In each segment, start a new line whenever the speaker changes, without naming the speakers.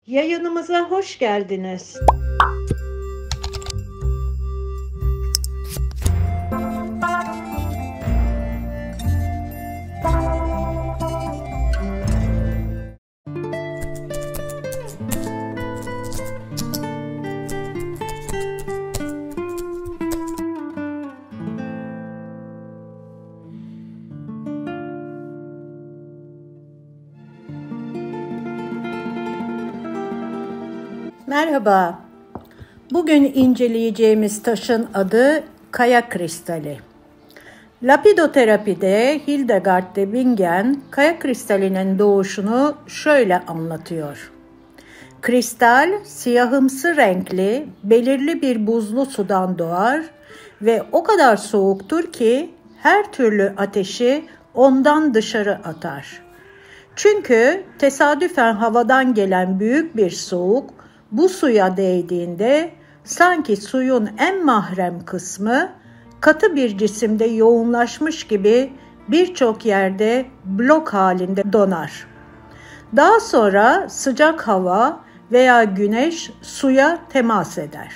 Yayınımıza hoş geldiniz. Merhaba. Bugün inceleyeceğimiz taşın adı kaya kristali. Lapidoterapide Hildegard de Bingen kaya kristalinin doğuşunu şöyle anlatıyor. Kristal siyahımsı renkli, belirli bir buzlu sudan doğar ve o kadar soğuktur ki her türlü ateşi ondan dışarı atar. Çünkü tesadüfen havadan gelen büyük bir soğuk bu suya değdiğinde sanki suyun en mahrem kısmı katı bir cisimde yoğunlaşmış gibi birçok yerde blok halinde donar. Daha sonra sıcak hava veya güneş suya temas eder.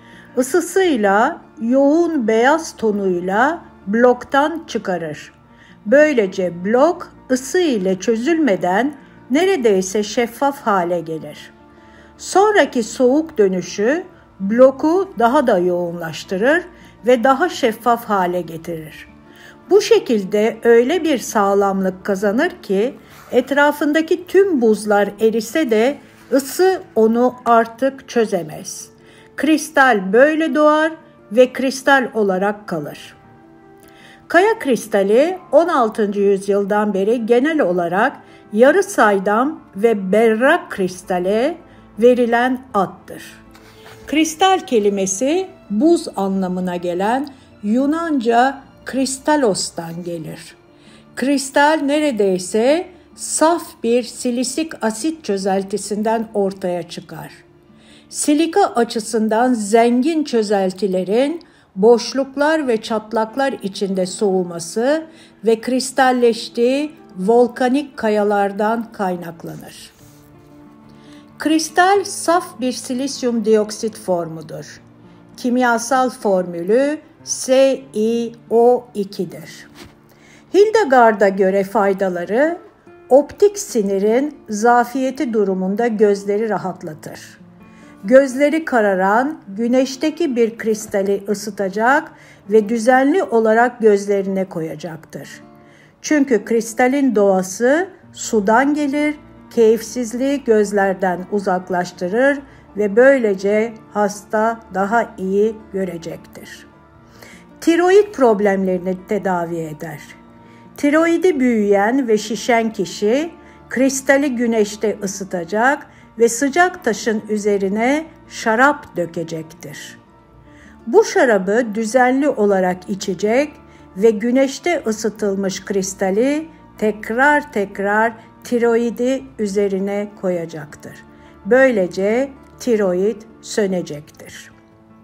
Isısıyla yoğun beyaz tonuyla bloktan çıkarır. Böylece blok ısı ile çözülmeden neredeyse şeffaf hale gelir. Sonraki soğuk dönüşü bloku daha da yoğunlaştırır ve daha şeffaf hale getirir. Bu şekilde öyle bir sağlamlık kazanır ki etrafındaki tüm buzlar erise de ısı onu artık çözemez. Kristal böyle doğar ve kristal olarak kalır. Kaya kristali 16. yüzyıldan beri genel olarak yarı saydam ve berrak kristale verilen addır. Kristal kelimesi buz anlamına gelen Yunanca kristalos'tan gelir. Kristal neredeyse saf bir silisik asit çözeltisinden ortaya çıkar. Silika açısından zengin çözeltilerin boşluklar ve çatlaklar içinde soğuması ve kristalleştiği volkanik kayalardan kaynaklanır. Kristal saf bir silisyum dioksit formudur. Kimyasal formülü SiO2'dir. Hildegard'a göre faydaları, optik sinirin zafiyeti durumunda gözleri rahatlatır. Gözleri kararan, güneşteki bir kristali ısıtacak ve düzenli olarak gözlerine koyacaktır. Çünkü kristalin doğası sudan gelir, keyifsizliği gözlerden uzaklaştırır ve böylece hasta daha iyi görecektir. Tiroid problemlerini tedavi eder. Tiroidi büyüyen ve şişen kişi kristali güneşte ısıtacak ve sıcak taşın üzerine şarap dökecektir. Bu şarabı düzenli olarak içecek ve güneşte ısıtılmış kristali tekrar tiroidi üzerine koyacaktır. Böylece tiroid sönecektir.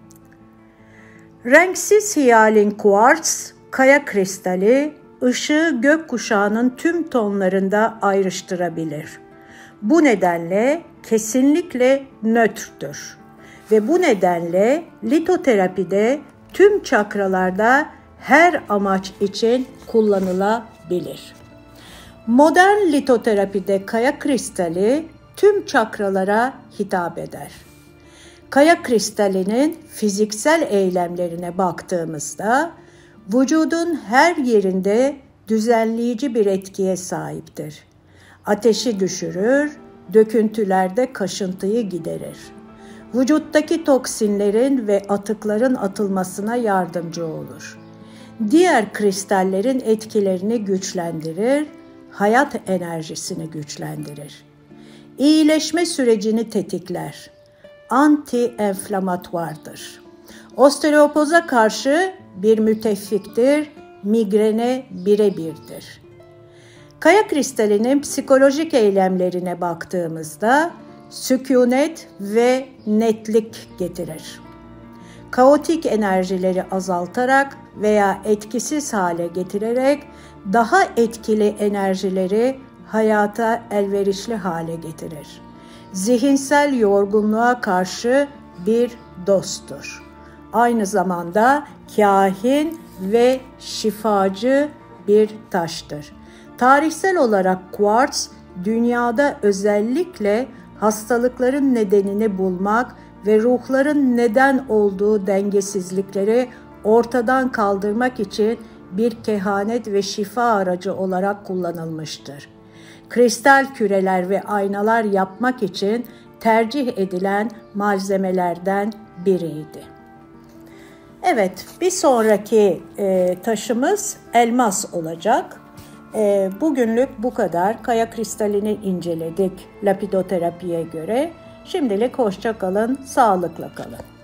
Renksiz hiyalin kuarts, kaya kristali, ışığı gökkuşağının tüm tonlarında ayrıştırabilir. Bu nedenle kesinlikle nötrdür. Ve bu nedenle litoterapide tüm çakralarda her amaç için kullanılabilir. Modern litoterapide kaya kristali tüm çakralara hitap eder. Kaya kristalinin fiziksel eylemlerine baktığımızda vücudun her yerinde düzenleyici bir etkiye sahiptir. Ateşi düşürür, döküntülerde kaşıntıyı giderir. Vücuttaki toksinlerin ve atıkların atılmasına yardımcı olur. Diğer kristallerin etkilerini güçlendirir, hayat enerjisini güçlendirir. İyileşme sürecini tetikler. Anti-enflamatuardır. Osteoporoza karşı bir müttefiktir, migrene birebirdir. Kaya kristalinin psikolojik eylemlerine baktığımızda sükunet ve netlik getirir. Kaotik enerjileri azaltarak veya etkisiz hale getirerek daha etkili enerjileri hayata elverişli hale getirir. zihinsel yorgunluğa karşı bir dosttur. Aynı zamanda kahin ve şifacı bir taştır. Tarihsel olarak kuartz, dünyada özellikle hastalıkların nedenini bulmak ve ruhların neden olduğu dengesizlikleri ortadan kaldırmak için bir kehanet ve şifa aracı olarak kullanılmıştır. Kristal küreler ve aynalar yapmak için tercih edilen malzemelerden biriydi. Evet, bir sonraki taşımız elmas olacak. Bugünlük bu kadar. Kaya kristalini inceledik lapidoterapiye göre. Şimdilik hoşça kalın, sağlıkla kalın.